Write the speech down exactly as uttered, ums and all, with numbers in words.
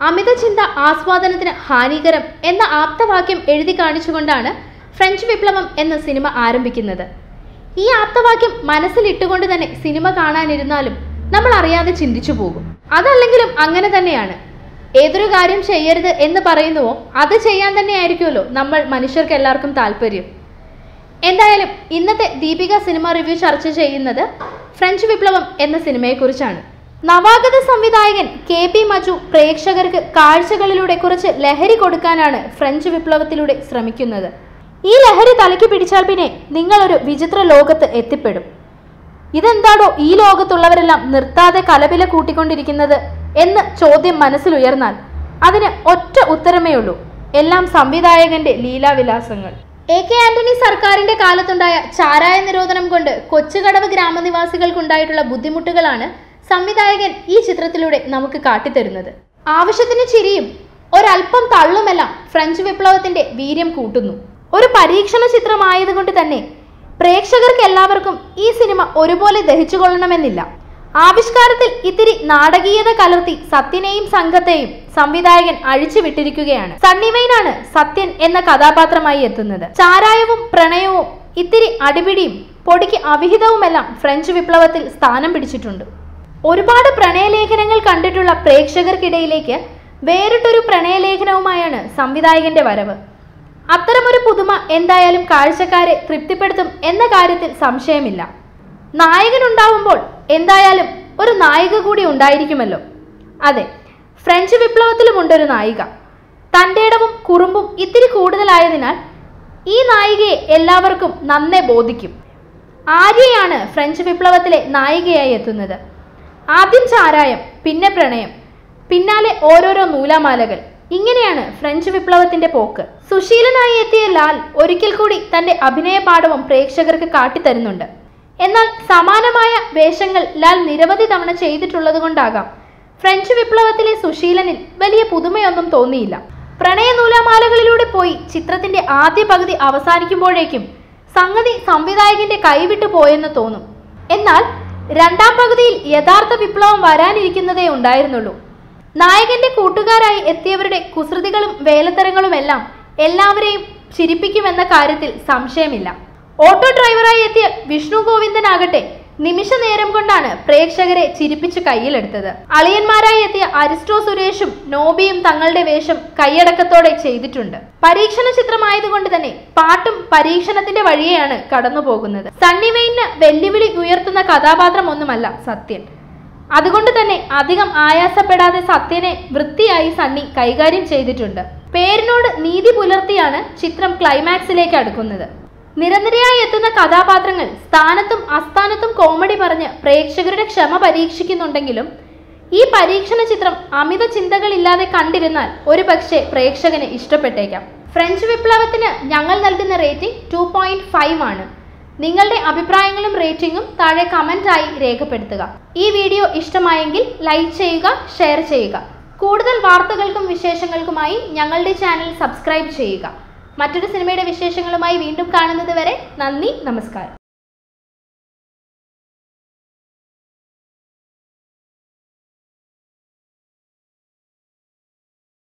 അമിത ചിന്ത ആസ്വാദനത്തിന് ഹാനികരം എന്ന ആപ്തവാക്യം എഴുതി കാണിച്ചുകൊണ്ടാണ് ഫ്രഞ്ച് വിപ്ലവം എന്ന സിനിമ ആരംഭിക്കുന്നത്. ഈ ആപ്തവാക്യം മനസ്സിലിട്ടുകൊണ്ട് തന്നെ സിനിമ കാണാനിരുന്നാലും നമ്മൾ അറിയാതെ ചിന്തിച്ചു പോകും. അതല്ലെങ്കിലും അങ്ങനെ തന്നെയാണ്. ഏതൊരു കാര്യം ചെയ്യരുത് എന്ന് പറയുന്നുവോ അത് ചെയ്യാൻ തന്നെയായിരിക്കുമല്ലോ നമ്മൾ മനുഷ്യർക്ക് എല്ലാവർക്കും താല്പര്യം. എന്തായാലും ഇന്നത്തെ ദീപിക സിനിമ റിവ്യൂ ചർച്ച ചെയ്യുന്നത് ഫ്രഞ്ച് വിപ്ലവം എന്ന സിനിമയെക്കുറിച്ചാണ്. നവാഗത സംവിധായകൻ കെ പി മജു പ്രേക്ഷകർക്ക് കാഴ്ചകളിലൂടെ കുറച്ച് ലഹരി കൊടുക്കാനാണ് ഫ്രഞ്ച് വിപ്ലവത്തിലൂടെ ശ്രമിക്കുന്നത്. ഈ ലഹരി തലയ്ക്ക് പിടിച്ചാൽ പിന്നെ നിങ്ങളൊരു വിചിത്ര ലോകത്ത് എത്തിപ്പെടും. ഇതെന്താടോ ഈ ലോകത്തുള്ളവരെല്ലാം നിർത്താതെ കലപില കൂട്ടിക്കൊണ്ടിരിക്കുന്നത് എന്ന് ചോദ്യം മനസ്സിലുയർന്നാൽ അതിന് ഒറ്റ ഉത്തരമേ ഉള്ളൂ: എല്ലാം സംവിധായകന്റെ ലീലാവിലാസങ്ങൾ. എ കെ ആന്റണി സർക്കാരിന്റെ കാലത്തുണ്ടായ ചാരായ നിരോധനം കൊണ്ട് കൊച്ചുകടവ് ഗ്രാമനിവാസികൾക്കുണ്ടായിട്ടുള്ള ബുദ്ധിമുട്ടുകളാണ് സംവിധായകൻ ഈ ചിത്രത്തിലൂടെ നമുക്ക് കാട്ടിത്തരുന്നത്. ആവശ്യത്തിന് ചിരിയും ഒരൽപ്പം തള്ളുമെല്ലാം ഫ്രഞ്ച് വിപ്ലവത്തിന്റെ വീര്യം കൂട്ടുന്നു. ഒരു പരീക്ഷണ ചിത്രമായതുകൊണ്ട് തന്നെ പ്രേക്ഷകർക്ക് എല്ലാവർക്കും ഈ സിനിമ ഒരുപോലെ ദഹിച്ചുകൊള്ളണമെന്നില്ല. ആവിഷ്കാരത്തിൽ ഇത്തിരി നാടകീയത കലർത്തി സത്യനെയും സംഘത്തെയും സംവിധായകൻ അഴിച്ചു വിട്ടിരിക്കുകയാണ്. സണ്ണിവൈനാണ് സത്യൻ എന്ന കഥാപാത്രമായി എത്തുന്നത്. ചാരായവും പ്രണയവും ഇത്തിരി അടിപിടിയും പൊടിക്ക് അവിഹിതവുമെല്ലാം ഫ്രഞ്ച് വിപ്ലവത്തിൽ സ്ഥാനം പിടിച്ചിട്ടുണ്ട്. ഒരുപാട് പ്രണയലേഖനങ്ങൾ കണ്ടിട്ടുള്ള പ്രേക്ഷകർക്കിടയിലേക്ക് വേറിട്ടൊരു പ്രണയലേഖനവുമായാണ് സംവിധായകന്റെ വരവ്. അത്തരമൊരു പുതുമ എന്തായാലും കാഴ്ചക്കാരെ തൃപ്തിപ്പെടുത്തും എന്ന കാര്യത്തിൽ സംശയമില്ല. നായകനുണ്ടാവുമ്പോൾ എന്തായാലും ഒരു നായിക കൂടി ഉണ്ടായിരിക്കുമല്ലോ. അതെ, ഫ്രഞ്ച് വിപ്ലവത്തിലുമുണ്ടൊരു നായിക. തൻ്റെ ഇടവും കുറുമ്പും ഇത്തിരി കൂടുതലായതിനാൽ ഈ നായികയെ എല്ലാവർക്കും നന്നേ ബോധിക്കും. ആര്യയാണ് ഫ്രഞ്ച് വിപ്ലവത്തിലെ നായികയായി എത്തുന്നത്. ആദ്യം ചാരായം, പിന്നെ പ്രണയം, പിന്നാലെ ഓരോരോ നൂലാമാലകൾ. ഇങ്ങനെയാണ് ഫ്രഞ്ച് വിപ്ലവത്തിന്റെ പോക്ക്. സുശീലനായി എത്തിയ ലാൽ ഒരിക്കൽ കൂടി തന്റെ അഭിനയ പാഠവും പ്രേക്ഷകർക്ക് കാട്ടിത്തരുന്നുണ്ട്. എന്നാൽ സമാനമായ വേഷങ്ങൾ ലാൽ നിരവധി തവണ ചെയ്തിട്ടുള്ളത് കൊണ്ടാകാം ഫ്രഞ്ച് വിപ്ലവത്തിലെ സുശീലനിൽ വലിയ പുതുമയൊന്നും തോന്നിയില്ല. പ്രണയ നൂലാമാലകളിലൂടെ പോയി ചിത്രത്തിന്റെ ആദ്യ പകുതി അവസാനിക്കുമ്പോഴേക്കും സംഗതി സംവിധായകന്റെ കൈവിട്ടു പോയെന്ന് തോന്നും. എന്നാൽ രണ്ടാം പകുതിയിൽ യഥാർത്ഥ വിപ്ലവം വരാനിരിക്കുന്നതേ ഉണ്ടായിരുന്നുള്ളൂ. നായകന്റെ കൂട്ടുകാരായി എത്തിയവരുടെ കുസൃതികളും വേലത്തരങ്ങളുമെല്ലാം എല്ലാവരെയും ചിരിപ്പിക്കുമെന്ന കാര്യത്തിൽ സംശയമില്ല. ഓട്ടോ ഡ്രൈവറായി എത്തിയ വിഷ്ണു ഗോവിന്ദനാകട്ടെ നിമിഷ നേരം കൊണ്ടാണ് പ്രേക്ഷകരെ ചിരിപ്പിച്ച് കയ്യിലെടുത്തത്. അളിയന്മാരായി എത്തിയ അരിസ്റ്റോ സുരേഷും നോബിയും തങ്ങളുടെ വേഷം കൈയടക്കത്തോടെ ചെയ്തിട്ടുണ്ട്. പരീക്ഷണ ചിത്രമായതുകൊണ്ട് തന്നെ പാട്ടും പരീക്ഷണത്തിന്റെ വഴിയെയാണ് കടന്നു പോകുന്നത്. സണ്ണിവൈന് വെല്ലുവിളി ഉയർത്തുന്ന കഥാപാത്രമൊന്നുമല്ല സത്യൻ. അതുകൊണ്ട് തന്നെ അധികം ആയാസപ്പെടാതെ സത്യനെ വൃത്തിയായി സണ്ണി കൈകാര്യം ചെയ്തിട്ടുണ്ട്. പേരിനോട് നീതി പുലർത്തിയാണ് ചിത്രം ക്ലൈമാക്സിലേക്ക് അടുക്കുന്നത്. നിരനിരയായി എത്തുന്ന കഥാപാത്രങ്ങൾ സ്ഥാനത്തും അസ്ഥാനത്തും കോമഡി പറഞ്ഞ് പ്രേക്ഷകരുടെ ക്ഷമ പരീക്ഷിക്കുന്നുണ്ടെങ്കിലും ഈ പരീക്ഷണ ചിത്രം അമിത ചിന്തകളില്ലാതെ കണ്ടിരുന്നാൽ ഒരു പക്ഷേ പ്രേക്ഷകന് ഇഷ്ടപ്പെട്ടേക്കാം. ഫ്രഞ്ച് വിപ്ലവത്തിന് ഞങ്ങൾ നൽകുന്ന റേറ്റിംഗ് ടു പോയിന്റ് ഫൈവ് ആണ്. നിങ്ങളുടെ അഭിപ്രായങ്ങളും റേറ്റിംഗും താഴെ കമന്റായി രേഖപ്പെടുത്തുക. ഈ വീഡിയോ ഇഷ്ടമായെങ്കിൽ ലൈക്ക് ചെയ്യുക, ഷെയർ ചെയ്യുക. കൂടുതൽ വാർത്തകൾക്കും വിശേഷങ്ങൾക്കുമായി ഞങ്ങളുടെ ചാനൽ സബ്സ്ക്രൈബ് ചെയ്യുക. മറ്റൊരു സിനിമയുടെ വിശേഷങ്ങളുമായി വീണ്ടും കാണുന്നത് വരെ നന്ദി, നമസ്കാരം.